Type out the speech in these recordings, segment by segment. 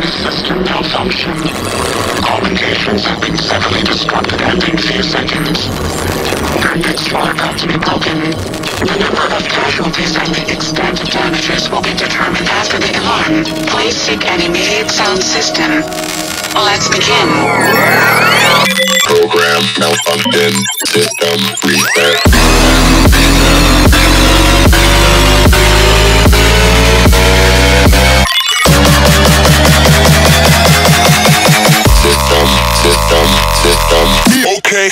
system malfunctioned. All engagements have been severely disrupted and in few seconds. The next floor about to be broken. The number of casualties and the extent of damages will be determined after the alarm. Please seek an immediate sound system. Let's begin. Program malfunction. System reset. System. Okay.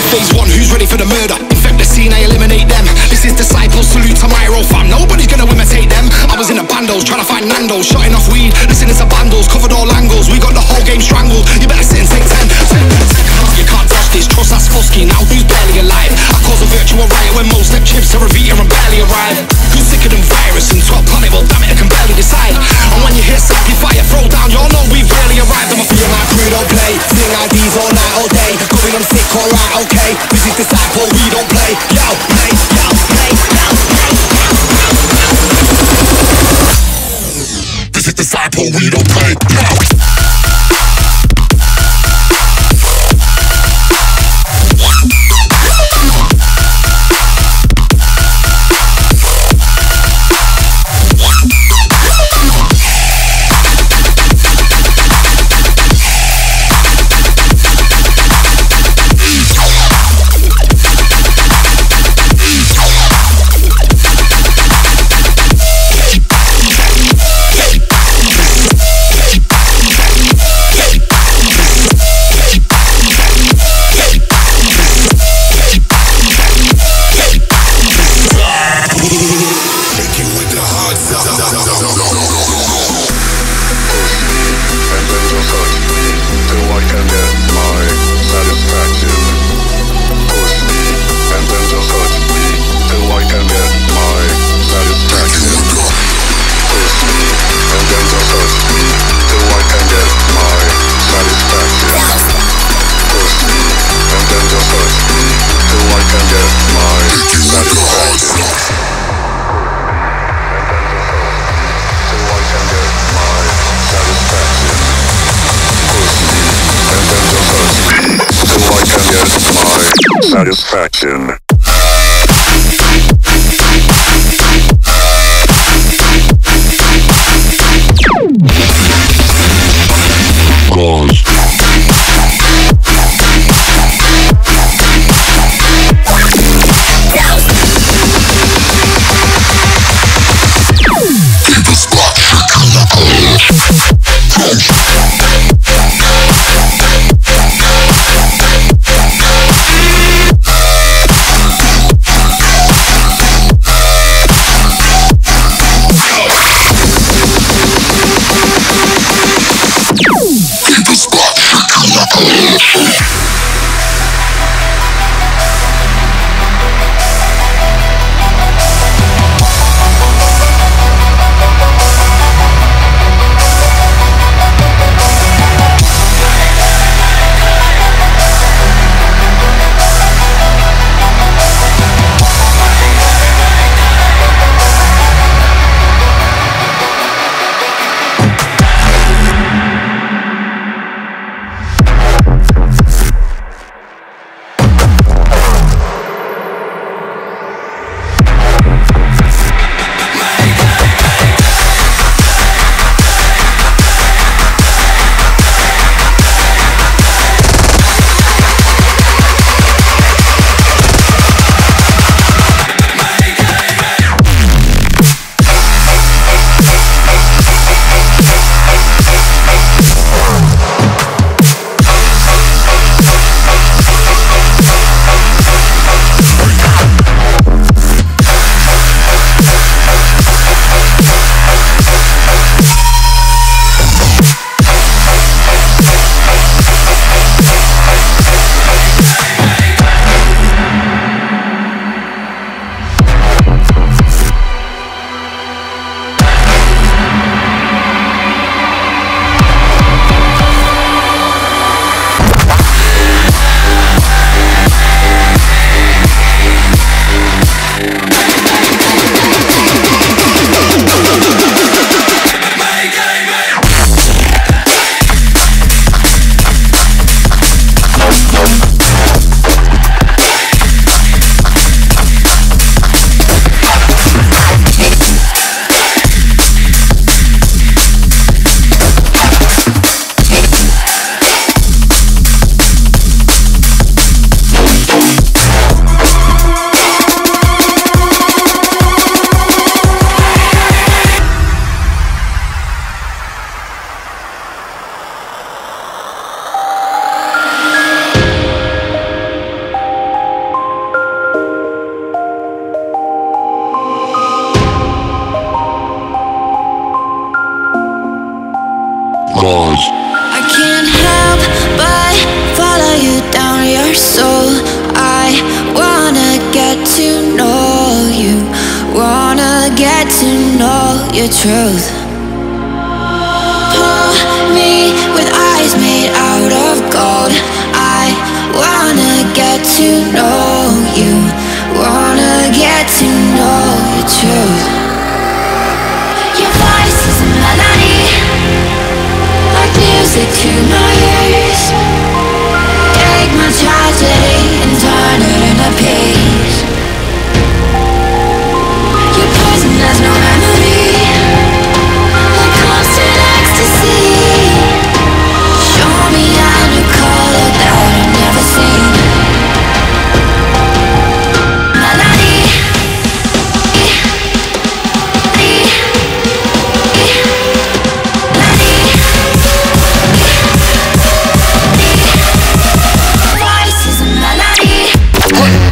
Phase 1, who's ready for the murder? Infect the scene, I eliminate them. This is Disciples, salute to Myro fam. Nobody's gonna imitate them. I was in the bandos, trying to find Nando's, shotting off weed. Listen, it's a bandos, covered all angles. We got the whole game strangled. You better sit and take 10. You can't touch this, trust that's Fusky. Now who's barely alive? I cause a virtual riot when most step chips are a Vita and barely arrive. Who's sicker than virus and top planet? Well damn it, I can barely decide. And when you hear Sappy fire, throw down, y'all know we've really arrived. I'm a feel my crew don't play, sing IDs all night, all day. Going I'm sick, alright, okay. This is Disciple, we don't play. Yo, play, yo, play, yo, play. This is Disciple, we don't play. Satisfaction. Cause. Cause I can't help but follow you down your soul. I wanna get to know you, wanna get to know your truth. Pull me with eyes made out of gold. I wanna get to know you, wanna get to know your truth. Your voice is a melody, like music to my ears. Take my tragedy and turn it into peace. Your poison has no remedy, like constant ecstasy. Show me a new color that I've never seen. Melody. Voice is a melody.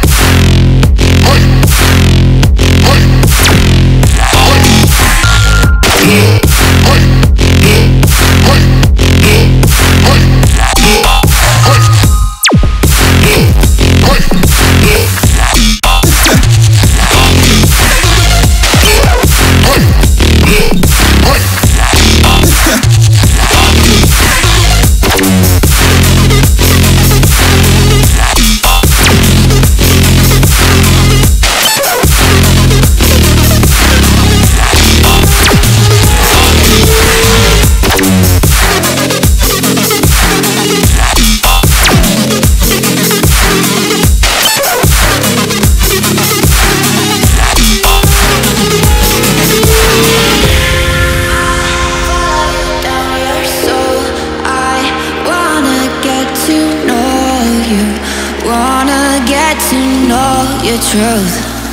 Your truth.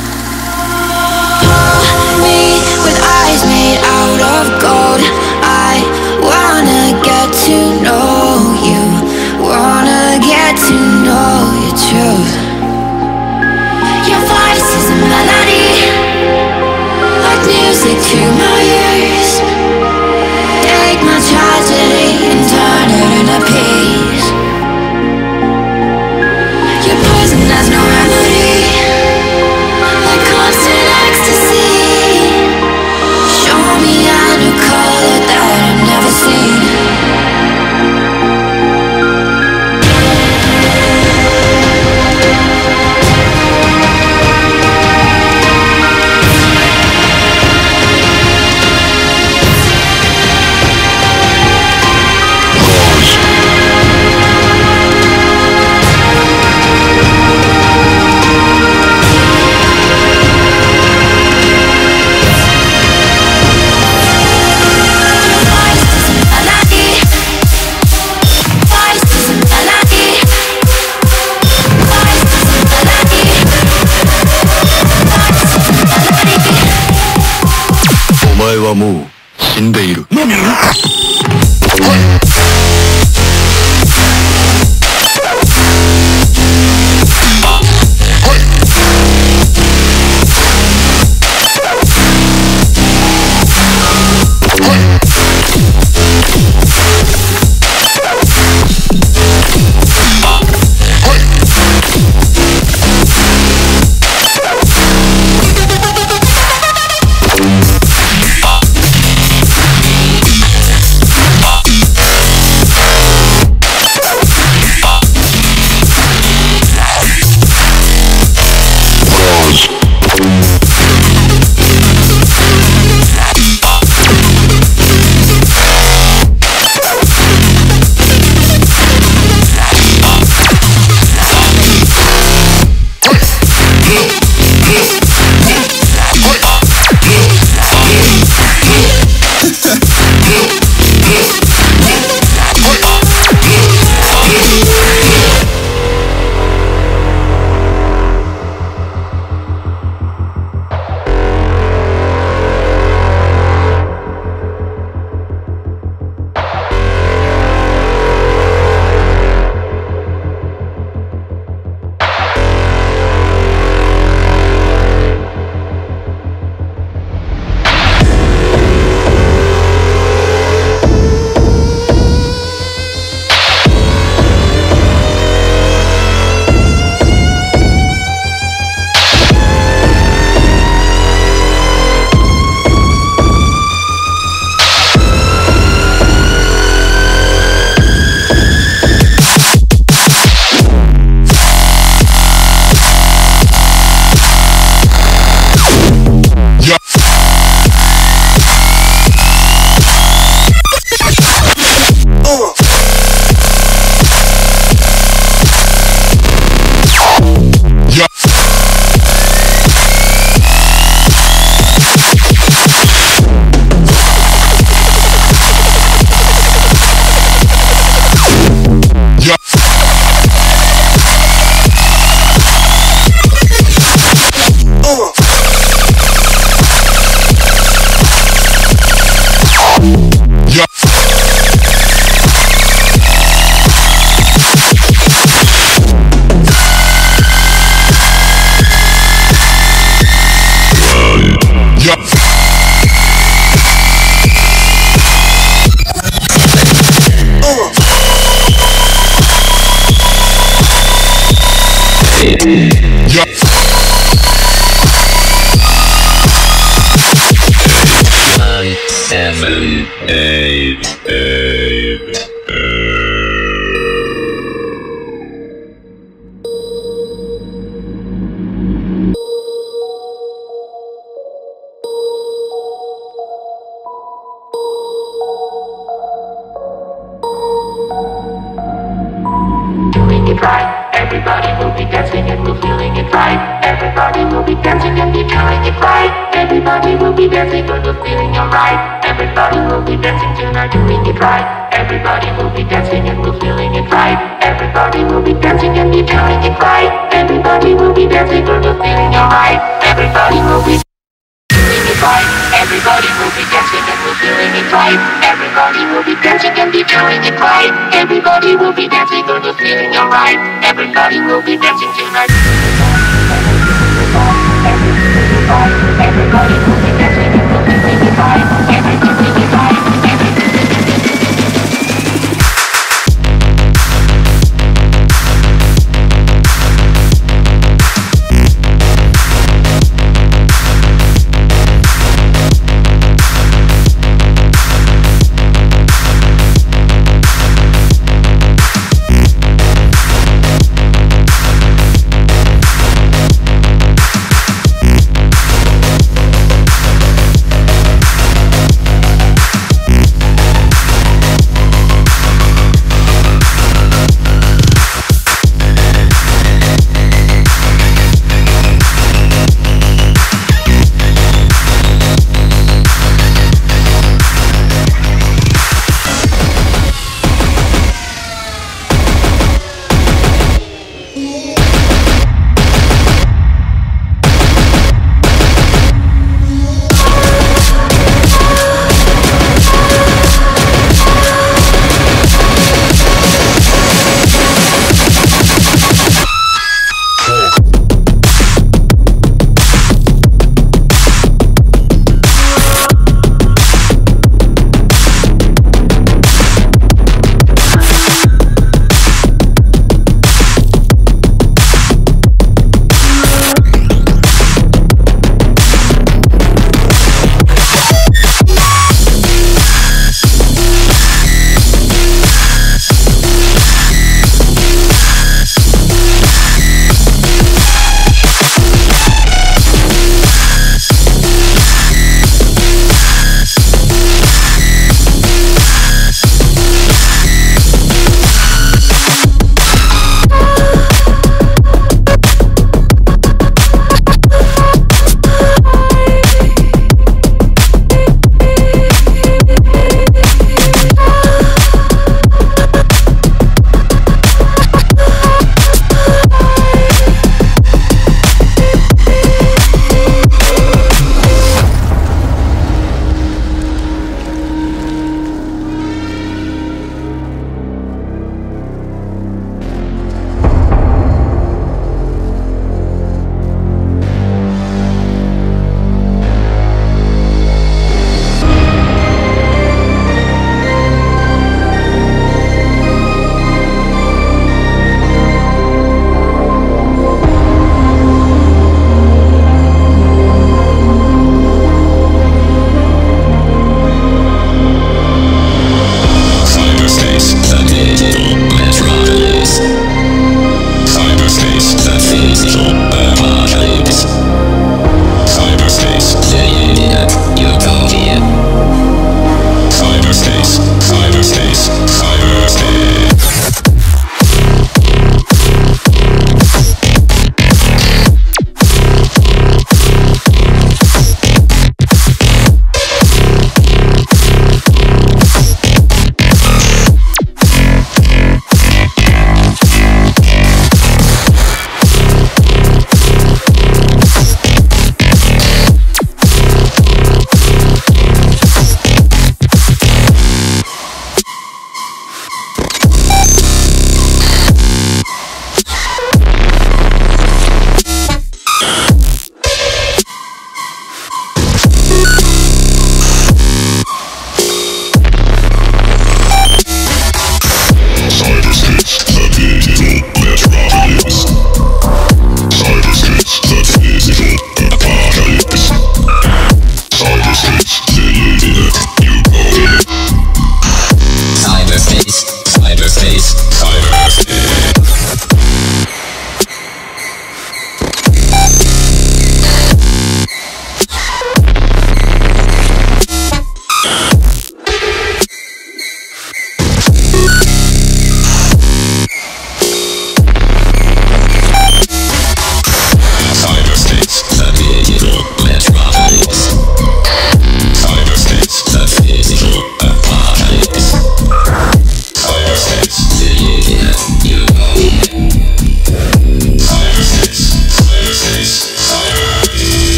Pull me with eyes made out of gold. I wanna get to know you, wanna get to know your truth. Your voice is a melody, like music to my ears. Take my tragedy and turn it into peace. Your poison has no remedy, like constant ecstasy. Show me a new color that I've never seen. はもう死んでいる。何？ Doing it right, everybody will be dancing and we're feeling it right. Everybody will be dancing and be doing it right. Everybody will be dancing and we're feeling alright. Everybody will be dancing tonight, doing it right. Everybody will be dancing and we're feeling it right. Everybody will be dancing and be doing it right. Everybody will be dancing and we're feeling alright. Everybody will be doing it right. Everybody will be dancing and we're feeling it right. Everybody will be dancing and be doing it right. Everybody will be dancing and we're feeling alright. Everybody will be dancing tonight. Everybody will be dancing and we're feeling it right.